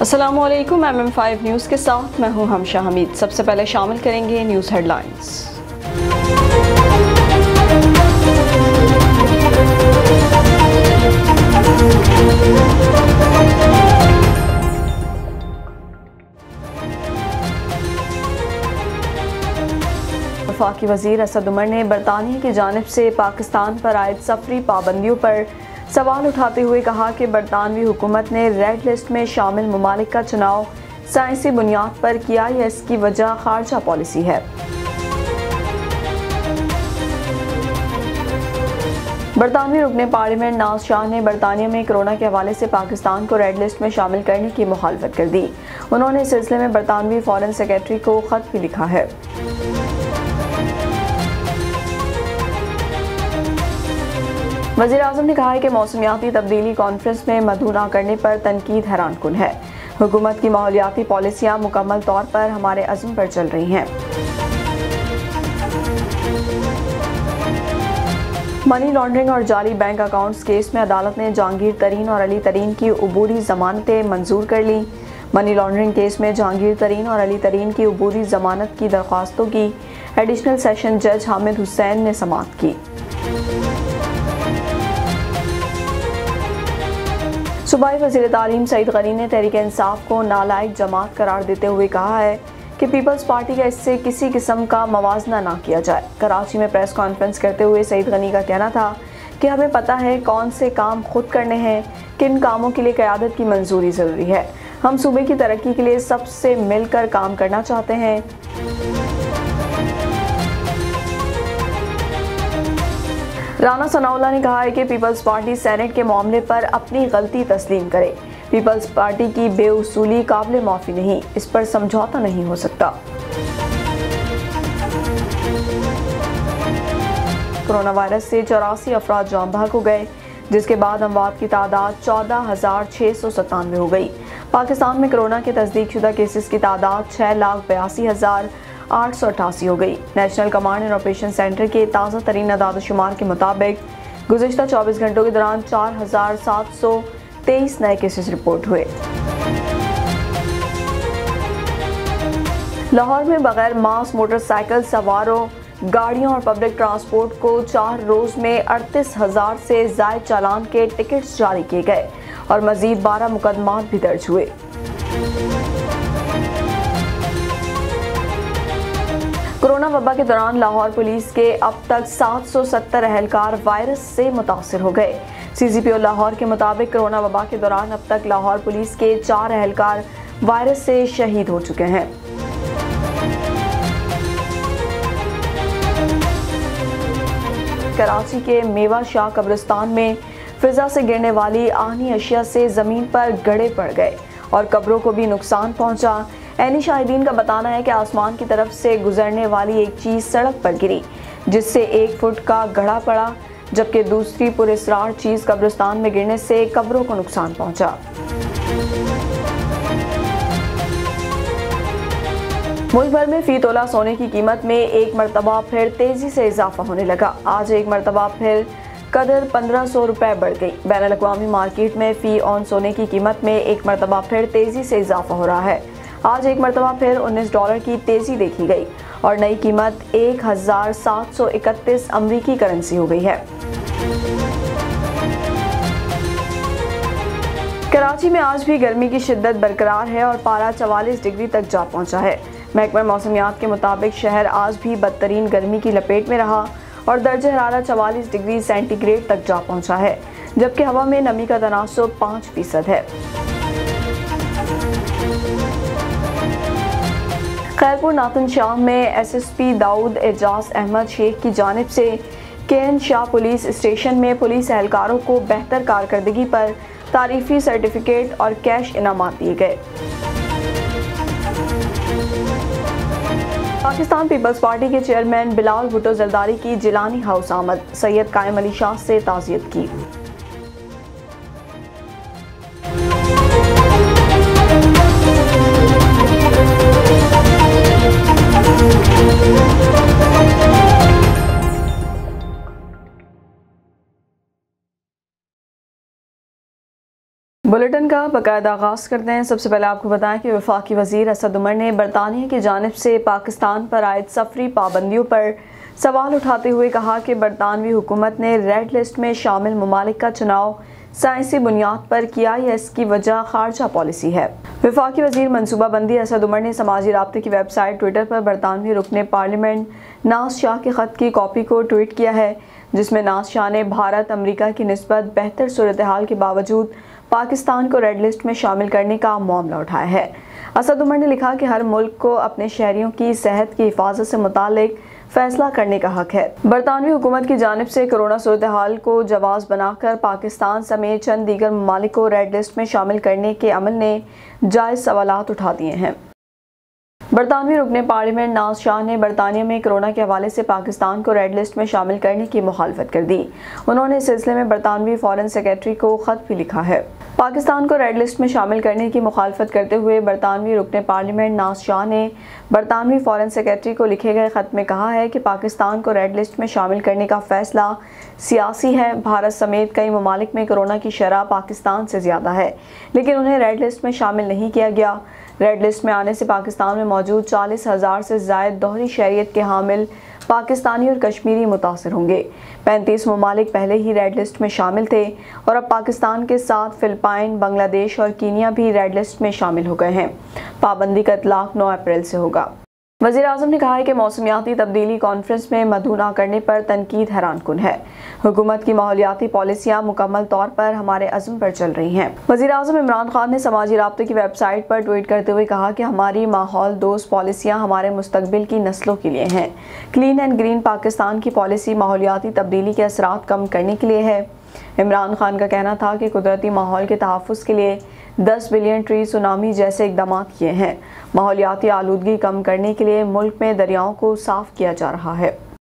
अस्सलामुअलैकुम MM5 news के साथ मैं हूं हमशा हमीद। सबसे पहले शामिल करेंगे न्यूज़ हेडलाइंस। वफाकी वज़ीर असद उमर ने बरतानिया की जानिब से पाकिस्तान पर आयद सफरी पाबंदियों पर सवाल उठाते हुए कहा कि बरतानवी हुकूमत ने रेड लिस्ट में शामिल ममालिक का चुनाव साइंसी बुनियाद पर किया, यह इसकी वजह खारजा पॉलिसी है। बरतानवी रुकने पार्लियामेंट नाज शाह ने बरतानिया में कोरोना के हवाले से पाकिस्तान को रेड लिस्ट में शामिल करने की मुखालफत कर दी। उन्होंने इस सिलसिले में बरतानवी फॉरेन सेक्रेटरी को खत भी लिखा है। वज़ीर आज़म ने कहा है कि मौसमियाती तब्दीली कॉन्फ्रेंस में मदऊ न करने पर तनकीद हैरानकुन है। हुकूमत की माहौलियाती पॉलिसियाँ मुकम्मल तौर पर हमारे अज़्म पर चल रही हैं। मनी लॉन्ड्रिंग और जाली बैंक अकाउंट्स केस में अदालत ने जहांगीर तरीन और अली तरीन की उबूरी जमानतें मंजूर कर ली। मनी लॉन्ड्रिंग केस में जहांगीर तरीन और अली तरीन की उबूरी जमानत की दरख्वास्तों की एडिशनल सेशन जज हामिद हुसैन ने समाअत की। सूबाई वज़ीर तालीम सईद गनी ने तहरीक इंसाफ को नालायक जमात करार देते हुए कहा है कि पीपल्स पार्टी का इससे किसी किस्म का मवाजना ना किया जाए। कराची में प्रेस कॉन्फ्रेंस करते हुए सईद गनी का कहना था कि हमें पता है कौन से काम खुद करने हैं, किन कामों के लिए क़यादत की मंजूरी ज़रूरी है। हम सूबे की तरक्की के लिए सबसे मिलकर काम करना चाहते हैं। राना सनाउल्लाह ने कहा है कि पीपल्स पार्टी सेनेट के मामले पर अपनी गलती तस्लीम करे। पीपल्स पार्टी की बेउसूली काबिल माफ़ी नहीं, इस पर समझौता नहीं हो सकता। कोरोना वायरस से 84 अफराद जान बहक हो गए, जिसके बाद अमवात की तादाद 14,697 हो गई। पाकिस्तान में कोरोना के तस्दीक शुदा केसेस की तादाद 6,82,888 हो गई। National command and operation centre के ताज़ा तरीन अदाद-ओ-शुमार के मुताबिक गुज़िश्ता 24 घंटों के दौरान 4,723 नए केसेस रिपोर्ट हुए। लाहौर में बगैर मास्क मोटरसाइकिल सवारों, गाड़ियों और पब्लिक ट्रांसपोर्ट को 4 रोज में 38,000 से ज़ायद चालान के टिकट्स जारी किए गए और मजीद 12 मुकदमात भी दर्ज हुए। कोरोना वबा के दौरान लाहौर पुलिस के अब तक 770 अहलकार वायरस से मुतासर हो गए। CCPO लाहौर के मुताबिक कोरोना वबा के दौरान अब तक लाहौर पुलिस के 4 अहलकार वायरस से शहीद हो चुके हैं। कराची के मेवा शाह कब्रिस्तान में फिजा से गिरने वाली आहनी अशिया से जमीन पर गड़े पड़ गए और कब्रों को भी नुकसान पहुंचा। ऐनी शाहिदीन का बताना है कि आसमान की तरफ से गुजरने वाली एक चीज सड़क पर गिरी, जिससे 1 फुट का गड़ा पड़ा, जबकि दूसरी पुरस्रार चीज कब्रिस्तान में गिरने से कब्रों को नुकसान पहुंचा। मुल्क भर में फी तोला सोने की कीमत में एक मरतबा फिर तेजी से इजाफा होने लगा। आज एक मरतबा फिर कदर 1500 रुपए बढ़ गई। बैनुल अक़वामी मार्केट में फी ऑन सोने की कीमत में एक मरतबा फिर तेजी से इजाफा हो रहा है। आज एक मरतबा फिर $19 की तेजी देखी गई और नई कीमत 1,731 अमरीकी करेंसी हो गई है। कराची में आज भी गर्मी की शिद्दत बरकरार है और पारा 44 डिग्री तक जा पहुंचा है। महकमा मौसमियात के मुताबिक शहर आज भी बदतरीन गर्मी की लपेट में रहा और दर्जे हरारत 44 डिग्री सेंटीग्रेड तक जा पहुंचा है, जबकि हवा में नमी का तनासुब 5% है। खैरपुर नातन शाह में SSP दाऊद एजाज अहमद शेख की जानिब से KN शाह पुलिस स्टेशन में पुलिस एहलकारों को बेहतर कारकर्दगी पर तारीफी सर्टिफिकेट और कैश इनामात दिए गए। पाकिस्तान पीपल्स पार्टी के चेयरमैन बिलाल भुट्टो जरदारी की जिलानी हाउस आमद, सैयद कायम अली शाह से ताज़ियत की। बुलेटिन का बाकायदा आगाज़ करते हैं। सबसे पहले आपको बताएं कि वफाकी वज़ीर असद उमर ने बरतानिया की जानिब से पाकिस्तान पर आयद सफरी पाबंदियों पर सवाल उठाते हुए कहा कि बरतानवी हुकूमत ने रेड लिस्ट में शामिल ममालिक का चुनाव साइंसी बुनियाद पर किया या इसकी वजह खारजा पॉलिसी है। वफाकी वज़ीर मनसूबाबंदी असद उमर ने समाजी राब्ते की वेबसाइट ट्विटर पर बरतानवी रुकने पार्लियामेंट नाज शाह के ख़त की कॉपी को ट्वीट किया है, जिसमें नाज शाह ने भारत अमरीका की निस्बत बेहतर सूरत हाल के बावजूद पाकिस्तान को रेड लिस्ट में शामिल करने का मामला उठाया है। असद उमर ने लिखा कि हर मुल्क को अपने शहरियों की सेहत की हिफाजत से मुतालिक फैसला करने का हक है। बरतानवी हुकूमत की जानिब से कोरोना सूरत हाल को जवाब बनाकर पाकिस्तान समेत चंद दीगर ममालिक को रेड लिस्ट में शामिल करने के अमल ने जायज़ सवालात उठा दिए हैं। बरतानवी रुकने पार्लियामेंट नाज शाह ने बरतानिया में कोरोना के हवाले से पाकिस्तान को रेड लिस्ट में शामिल करने की मुखालफत कर दी। उन्होंने इस सिलसिले में बरतानवी फॉरेन सेक्रेटरी को खत भी लिखा है। पाकिस्तान को रेड लिस्ट में शामिल करने की मुखालफत करते हुए बरतानवी रुकने पार्लियामेंट नाज शाह ने बरतानवी फॉरेन सेक्रेटरी को लिखे गए खत में कहा है कि पाकिस्तान को रेड लिस्ट में शामिल करने का फैसला सियासी है। भारत समेत कई ममालिक में कोरोना की शरह पाकिस्तान से ज़्यादा है, लेकिन उन्हें रेड लिस्ट में शामिल नहीं किया गया। रेड लिस्ट में आने से पाकिस्तान में मौजूद 40,000 से ज़ायद दोहरी शहरियत के हामिल पाकिस्तानी और कश्मीरी मुतासर होंगे। 35 ममालिक पहले ही रेड लिस्ट में शामिल थे और अब पाकिस्तान के साथ फिलिपाइन, बांग्लादेश और कीनिया भी रेड लिस्ट में शामिल हो गए हैं। पाबंदी का इतलाक 9 अप्रैल से होगा। वज़ीर आज़म ने कहा है कि मौसमियाती तब्दीली कॉन्फ्रेंस में मदऊ न करने पर तनकीद हैरानकुन है। हुकूमत की माहौलियाती पॉलिसियाँ मुकम्मल तौर पर हमारे अज़्म पर चल रही हैं। वज़ीर आज़म इमरान खान ने समाजी राब्ते की वेबसाइट पर ट्वीट करते हुए कहा कि हमारी माहौल दोस्त पॉलिसियाँ हमारे मुस्तकबिल की नस्लों के लिए हैं। क्लीन एंड ग्रीन पाकिस्तान की पॉलिसी माहौलियाती तब्दीली के असरात कम करने के लिए है। इमरान खान का कहना था कि कुदरती माहौल के तहफ़्फ़ुज़ के लिए 10 बिलियन ट्री सुनामी जैसे इक़दाम किए हैं। माहौलियाती आलूदगी कम करने के लिए मुल्क में दरियाओं को साफ़ किया जा रहा है।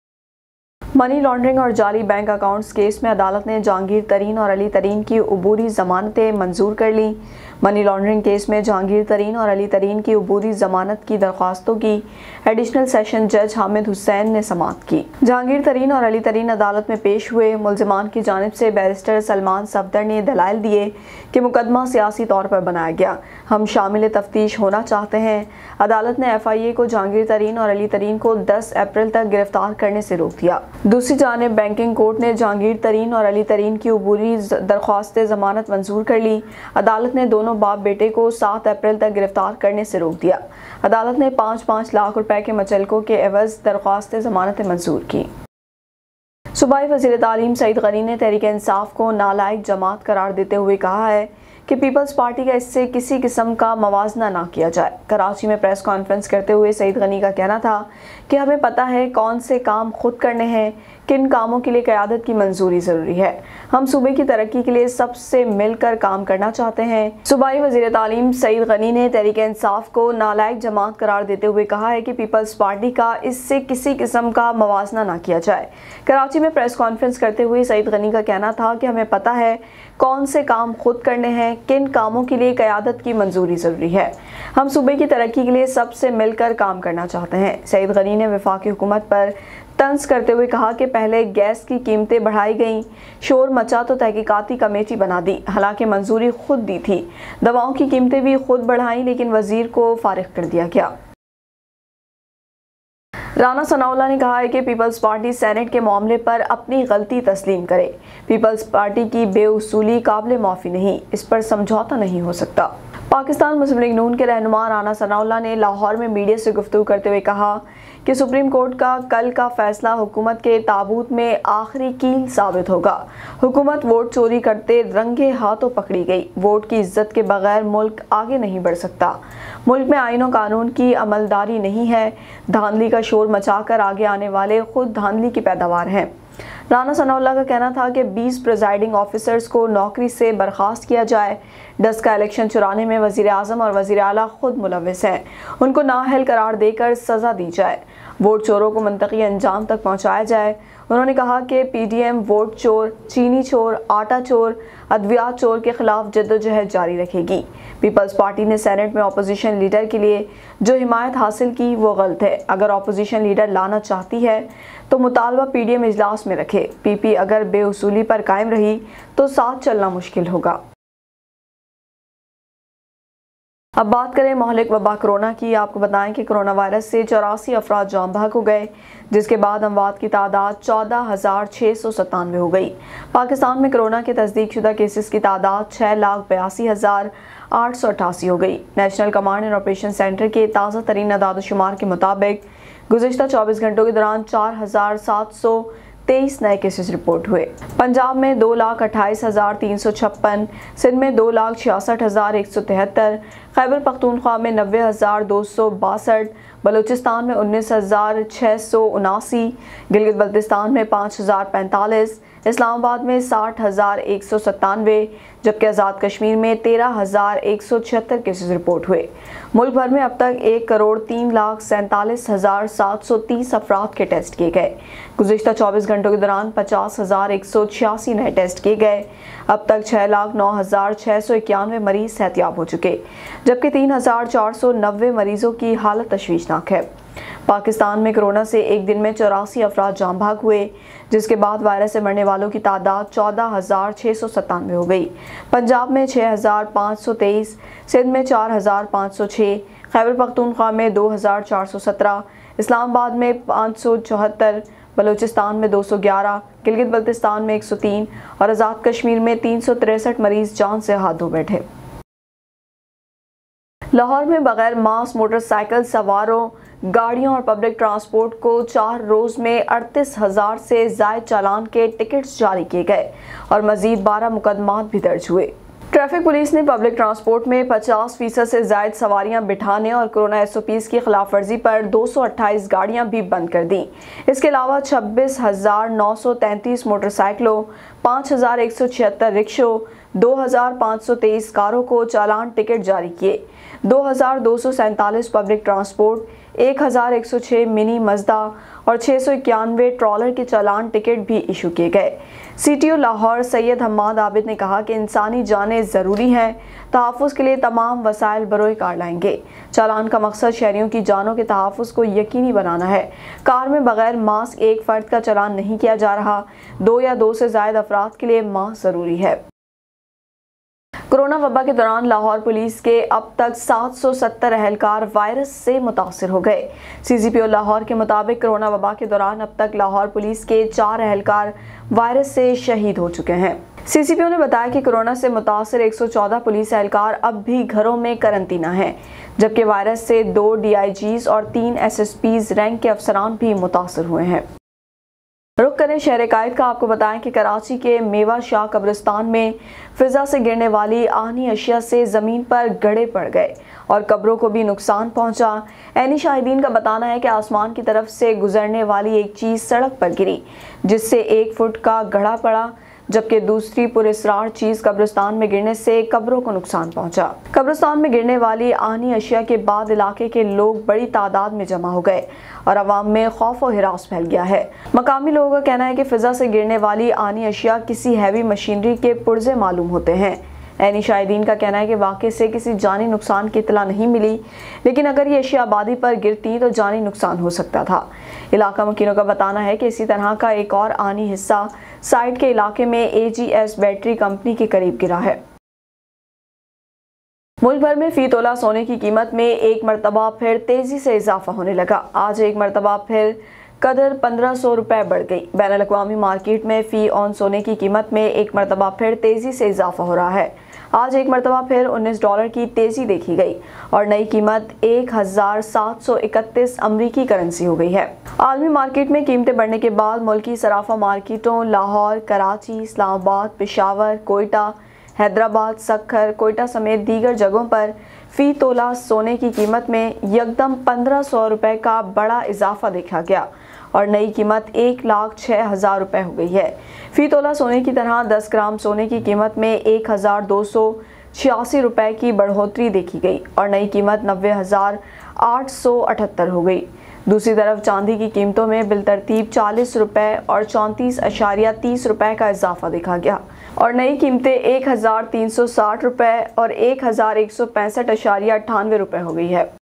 मनी लॉन्ड्रिंग और जाली बैंक अकाउंट्स केस में अदालत ने जहांगीर तरीन और अली तरीन की अबूरी ज़मानतें मंजूर कर ली। मनी लॉन्ड्रिंग केस में जहांगीर तरीन और अली तरीन की अबूरी ज़मानत की दरख्वास्तों की एडिशनल सेशन जज हामिद हुसैन ने समाअत की। जहांगीर तरीन और अली तरीन अदालत में पेश हुए। मुल्ज़िमान की जानिब से बैरिस्टर सलमान सफदर ने दलाइल दिए कि मुकदमा सियासी तौर पर बनाया गया, हम शामिल तफ्तीश होना चाहते हैं। अदालत ने FIA को जहांगीर तरीन और अली तरीन को 10 अप्रैल तक गिरफ्तार करने से रोक दिया। दूसरी जानिब बैंकिंग कोर्ट ने जहांगीर तरीन और अली तरीन की अबूरी दरख्वास्त जमानत मंजूर कर ली। अदालत ने दोनों बाप बेटे को 7 अप्रैल तक गिरफ्तार करने से रोक दिया। अदालत ने 5-5 लाख रुपए के मचलकों के एवज दरख्वास्त जमानतें मंजूर की। सूबाई वज़ीर तालीम सईद गनी ने तहरीक इंसाफ को नालायक जमात करार देते हुए कहा है कि पीपल्स पार्टी का इससे किसी किस्म का मवाजना ना किया जाए। कराची में प्रेस कॉन्फ्रेंस करते हुए सईद गनी का कहना था कि हमें पता है कौन से काम खुद करने हैं, किन कामों के लिए क़यादत की मंजूरी ज़रूरी है। हम सूबे की तरक्की के लिए सबसे मिलकर काम करना चाहते हैं। सूबाई वज़ीर तालीम सईद गनी ने तहरीक इंसाफ को नालायक जमात करार देते हुए कहा है कि पीपल्स पार्टी का इससे किसी किस्म का मवाजना ना किया जाए। कराची में प्रेस कॉन्फ्रेंस करते हुए सईद गनी का कहना था कि हमें पता है कौन से काम खुद करने हैं, किन कामों के लिए क़यादत की मंजूरी ज़रूरी है। हम सूबे की तरक्की के लिए सबसे मिलकर काम करना चाहते हैं। सईद गनी ने वफाकी हुकूमत पर तंज करते हुए कहा कि पहले गैस की कीमतें बढ़ाई गईं, शोर मचा तो तहकीकाती कमेटी बना दी, हालांकि मंजूरी खुद दी थी। दवाओं की कीमतें भी खुद बढ़ाई, लेकिन वजीर को फारिग कर दिया गया। राना सनाउल्लाह ने कहा है कि पीपल्स पार्टी सेनेट के मामले पर अपनी गलती तस्लीम करे। पीपल्स पार्टी की बेउसूली काबिल माफ़ी नहीं, इस पर समझौता नहीं हो सकता। पाकिस्तान मुस्लिम लीग नून के रहनुमा राना सनाउल्लाह ने लाहौर में मीडिया से गुफ्तगू करते हुए कहा कि सुप्रीम कोर्ट का कल का फैसला हुकूमत के ताबूत में आखिरी कील साबित होगा। हुकूमत वोट चोरी करते रंगे हाथों पकड़ी गई। वोट की इज्जत के बगैर मुल्क आगे नहीं बढ़ सकता। मुल्क में आईन और कानून की अमलदारी नहीं है। धांधली का शोर मचाकर आगे आने वाले खुद धांधली की पैदावार हैं। राना सनाउल्लाह का कहना था कि 20 प्रिजाइडिंग ऑफिसर्स को नौकरी से बर्खास्त किया जाए। 10 का इलेक्शन चुराने में वज़ीर आज़म और वज़ीर आला खुद मुलव्विस हैं, उनको नाअहल करार देकर सज़ा दी जाए। वोट चोरों को मंतकी अंजाम तक पहुँचाया जाए। उन्होंने कहा कि PDM वोट चोर, चीनी चोर, आटा चोर, अद्वियात चोर के खिलाफ जद्दोजहद जारी रखेगी। पीपल्स पार्टी ने सेनेट में अपोजिशन लीडर के लिए जो हिमायत हासिल की वो गलत है। अगर अपोजिशन लीडर लाना चाहती है तो मुतालबा PDM इजलास में रखे। PP अगर बेउसूली पर कायम रही तो साथ चलना मुश्किल होगा। अब बात करें मोहलिक वबा कोरोना की। आपको बताएं कि कोरोना वायरस से 84 अफराद जान बहक हो गए, जिसके बाद अमवात की तादाद 14,697 हो गई। पाकिस्तान में कोरोना के तस्दीकशुदा केसेस की तादाद 6,82,888 हो गई। National command and operation centre के ताज़ा तरीन अदाद-ओ-शुमार के मुताबिक गुज़िश्ता 24 घंटों के दौरान 4,723 नए केसेस रिपोर्ट हुए। पंजाब में 2,28,356, सिंध में 2,66,173, खैबर पख्तूनख्वा में 90,262, बलूचिस्तान में 19,679, गिलगित बल्तिस्तान में 5,045, इस्लामाबाद में 60,197, जबकि आज़ाद कश्मीर में 13,176 केसेस रिपोर्ट हुए। मुल्क भर में अब तक 1,43,47,730 अफराद के टेस्ट किए गए। गुज़िश्ता 24 घंटों के दौरान 50,186 नए टेस्ट किए गए। अब तक 6,09,691 मरीज सेहतियाब हो चुके, जबकि 3,490 मरीजों की हालत तशवीशनाक है। पाकिस्तान में कोरोना से एक दिन में 84 अफराद जान बहक हुए, जिसके बाद वायरस से मरने वालों की तादाद 14,697 हो गई। पंजाब में 6,523, सिंध में 4,506, खैबर पख्तूनख्वा में 2,417, इस्लामाबाद में 574, बलूचिस्तान में 211, गिलगित बल्तिस्तान में 103 और आज़ाद कश्मीर में 363 मरीज जान से हाथ धो बैठे। लाहौर में बगैर मास्क मोटरसाइकिल सवारों, गाड़ियों और पब्लिक ट्रांसपोर्ट को 4 रोज में 38,000 से ज़ायद चालान के टिकट्स जारी किए गए और मजीद 12 मुकदमात भी दर्ज हुए। ट्रैफिक पुलिस ने पब्लिक ट्रांसपोर्ट में 50% से ज़ायद सवारियां बिठाने और कोरोना SOPs की खिलाफ वर्जी पर 228 गाड़ियां भी बंद कर दी। इसके अलावा 26,933 मोटरसाइकिलों, 5,176 रिक्शों, 2,523 कारों को चालान टिकट जारी किए। 2,247 पब्लिक ट्रांसपोर्ट, 1,106 मिनी मजदा और 691 ट्रॉलर के चालान टिकट भी इशू किए गए। CTO लाहौर सैयद हम्माद आबिद ने कहा कि इंसानी जानें ज़रूरी हैं, तहफ़्फ़ुज़ के लिए तमाम वसाइल बरोए कार लाएंगे। चालान का मकसद शहरियों की जानों के तहफ़्फ़ुज़ को यकीनी बनाना है। कार में बगैर मास्क एक फ़र्द का चालान नहीं किया जा रहा। 2 या 2 से ज़ायद अफराद के लिए मास्क ज़रूरी है। कोरोना वबा के दौरान लाहौर पुलिस के अब तक 770 अहलकार वायरस से मुतासर हो गए। CCPO लाहौर के मुताबिक कोरोना वबा के दौरान अब तक लाहौर पुलिस के 4 अहलकार वायरस से शहीद हो चुके हैं। CCPO ने बताया कि कोरोना से मुतासर 114 पुलिस एहलकार अब भी घरों में करंतना हैं, जबकि वायरस से 2 DIGs और 3 SSPs रैंक के अफसरान भी मुतासर हुए हैं। रुक करें शहर कायद का। आपको बताएं कि कराची के मेवा शाह कब्रिस्तान में फिजा से गिरने वाली आहनी अशिया से ज़मीन पर गड़े पड़ गए और कब्रों को भी नुकसान पहुंचा। ऐनी शाहिदीन का बताना है कि आसमान की तरफ से गुजरने वाली एक चीज़ सड़क पर गिरी, जिससे 1 फुट का गड़ा पड़ा, जबकि दूसरी पुरस्रार चीज कब्रिस्तान में गिरने से कब्रों को नुकसान पहुंचा। कब्रिस्तान में गिरने वाली आहनी अशिया के बाद इलाके के लोग बड़ी तादाद में जमा हो गए और अवाम में खौफ और हिरास फैल गया है। मकामी लोगों का कहना है कि फिजा से गिरने वाली आहनी अशिया किसी हैवी मशीनरी के पुर्जे मालूम होते हैं। ऐनी शाहिदीन का कहना है कि वाक़े से किसी जानी नुकसान की इतला नहीं मिली, लेकिन अगर ये अशिया आबादी पर गिरती तो जानी नुकसान हो सकता था। इलाका मकीनों का बताना है कि इसी तरह का एक और आनी हिस्सा साइट के इलाके में AGS बैटरी कंपनी के करीब गिरा है। मुल्क भर में फी तोला सोने की कीमत में एक मरतबा फिर तेजी से इजाफा होने लगा। आज एक मरतबा फिर कदर 1500 रुपए बढ़ गई। बैनुल अक़वामी मार्केट में फ़ी ऑन सोने की कीमत में एक मरतबा फिर तेज़ी से इजाफा हो रहा है। आज एक मरतबा फिर $19 की तेज़ी देखी गई और नई कीमत 1731 अमरीकी करेंसी हो गई है। आलमी मार्केट में कीमतें बढ़ने के बाद मुल्की सराफा मार्केटों लाहौर, कराची, इस्लामाबाद, पेशावर, कोयटा, हैदराबाद, सक्खर, कोयटा समेत दीगर जगहों पर फ़ी तोला सोने की कीमत में यकदम 1500 रुपये का बड़ा इजाफा देखा गया और नई कीमत 1,06,000 रुपये हो गई है। फ़ी तोला सोने की तरह 10 ग्राम सोने की कीमत में 1,286 रुपये की बढ़ोतरी देखी गई और नई कीमत 90,878 हो गई। दूसरी तरफ चांदी की कीमतों में बिलतरतीब 40 रुपये और 34.30 रुपये का इजाफा देखा गया और नई कीमतें 1,360 रुपये और 1,165.98 रुपये हो गई है।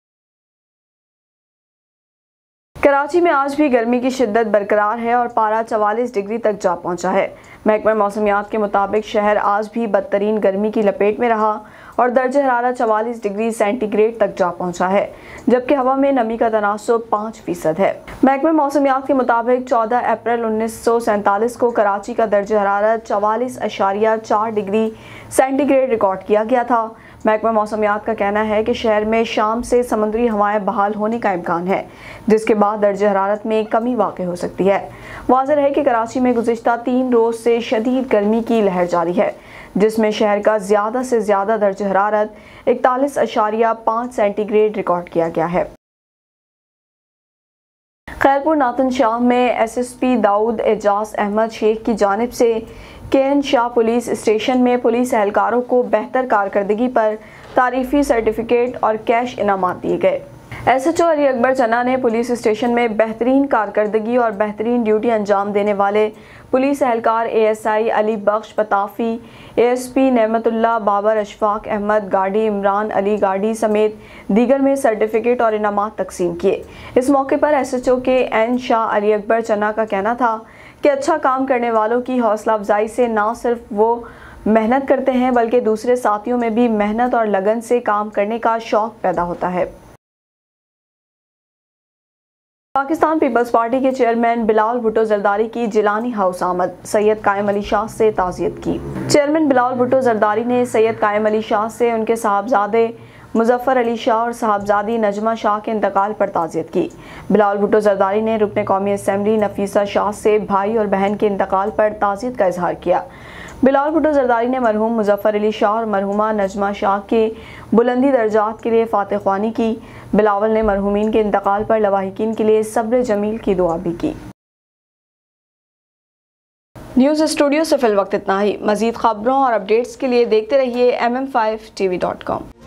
कराची में आज भी गर्मी की शिद्दत बरकरार है और पारा 44 डिग्री तक जा पहुंचा है। महकमा मौसमियात के मुताबिक शहर आज भी बदतरीन गर्मी की लपेट में रहा और दर्जे हरारत 44 डिग्री सेंटीग्रेड तक जा पहुंचा है, जबकि हवा में नमी का तनासुब 5% है। महकमे मौसमियात के मुताबिक 14 अप्रैल 1947 को कराची का दर्जे हरारत 44.4 डिग्री सेंटीग्रेड रिकॉर्ड किया गया था। महकमा मौसमियात का कहना है कि शहर में शाम से समुद्री हवाएं बहाल होने का इम्कान है, जिसके बाद दर्जे हरारत में कमी वाक़ हो सकती है। वाज़ेह है कि कराची में गुज़िश्ता 3 रोज़ से शदीद गर्मी की लहर जारी है, जिसमें शहर का ज़्यादा से ज़्यादा दर्जे हरारत 41.5 सेंटीग्रेड रिकॉर्ड किया गया है। खैरपुर नातन शाह में SSP दाऊद एजाज अहमद शेख की जानिब से KN शाह पुलिस स्टेशन में पुलिस एहलकारों को बेहतर कारकर्दगी पर तारीफी सर्टिफिकेट और कैश इनामात दिए गए। SHO अली अकबर चन्ना ने पुलिस स्टेशन में बेहतरीन कारकर्दगी और बेहतरीन ड्यूटी अंजाम देने वाले पुलिस एहलकार ASI अली बख्श पताफी, ASP नेमतुल्लाह, बाबर अशफाक अहमद गाड़ी, इमरान अली गाड़ी समेत दीगर में सर्टिफिकेट और इनामात तकसीम किए। इस मौके पर SHO के N शाह अली अकबर चन्ना का कहना था कि अच्छा काम करने वालों की हौसला अफजाई से ना सिर्फ वो मेहनत करते हैं, बल्कि दूसरे साथियों में भी मेहनत और लगन से काम करने का शौक़ पैदा होता है। पाकिस्तान पीपल्स पार्टी के चेयरमैन बिलावल भुट्टो जरदारी की जिलानी हाउस आमद, सैयद कायम अली शाह से ताज़ियत की। चेयरमैन बिलावल भुट्टो जरदारी ने सैयद कायम अली शाह से उनके साहबजादे मुजफ्फर अली शाह और साहबजादी नजमा शाह के इंतकाल पर ताज़ियत की। बिलावल भुट्टो जरदारी ने रुकने कौमी असम्बली नफीसा शाह से भाई और बहन के इंतकाल पर ताज़ियत का इजहार किया। बिलावल भुट्टो जरदारी ने मरहूम मुजफ्फर अली शाह और मरहूमा नजमा शाह के बुलंदी दर्जात के लिए फातिह ख्वानी की। बिलावल ने मरहूमीन के इंतकाल पर लवाहिकीन के लिए सब्र जमील की दुआ भी की। न्यूज़ स्टूडियो से फिल वक्त इतना ही। मज़ीद खबरों और अपडेट्स के लिए देखते रहिए MM5TV.com।